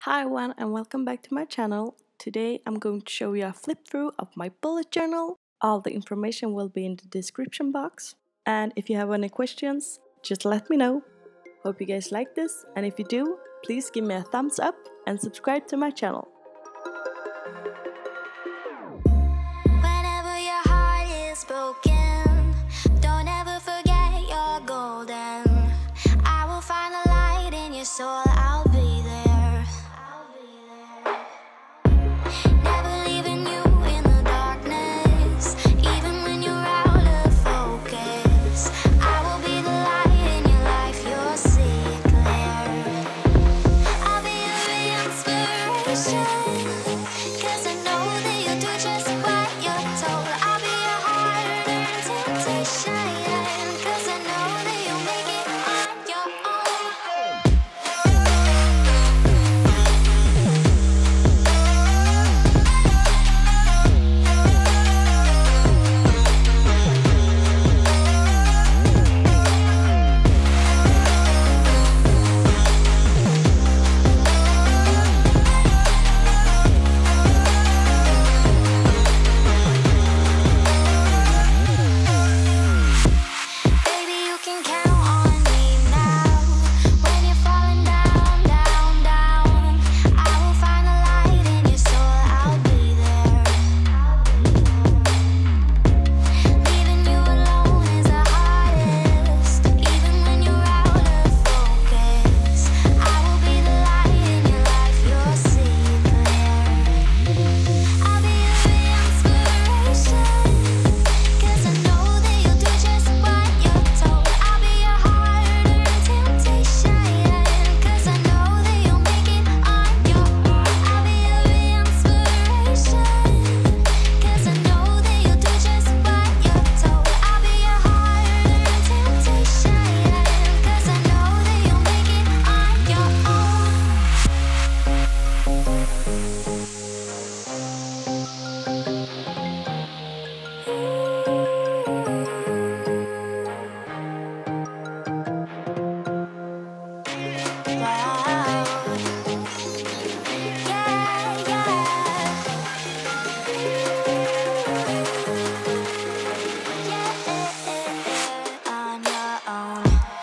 Hi everyone and welcome back to my channel. Today I'm going to show you a flip through of my bullet journal. All the information will be in the description box. And if you have any questions, just let me know. Hope you guys like this, and if you do, please give me a thumbs up and subscribe to my channel. Whenever your heart is broken, don't ever forget you're golden. I will find a light in your soul, I'll be there. Never leaving you in the darkness, even when you're out of focus. I will be the light in your life, you'll see it clear. I'll be your inspiration, 'cause I know that you'll do just what you're told. I'll be your hard-earned temptation, 'cause I know that you'll make it on your own. Baby, you can count on me now. When you're falling down, down, down, I will find a light in your soul, I'll be there. Leaving you alone is the hardest, even when you're out of focus. I will be the light in your life, you'll see it clear. I'll be your inspiration, 'cause I know that you'll do just what you're told. I'll be your hard-earned temptation, 'cause I know that you'll make it on your own. I'll be your inspiration, 'cause I know that you'll do just what you're told. I'll be your hard-earned temptation, 'cause I know that you'll make it on your own. On your own.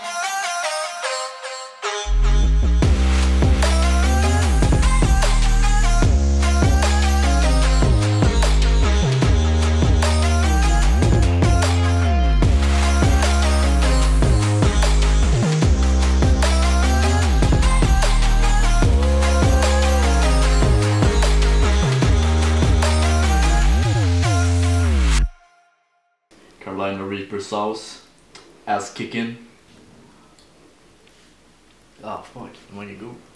Carolina Reaper sauce, ass kicking. Ah fuck, den var ingen god.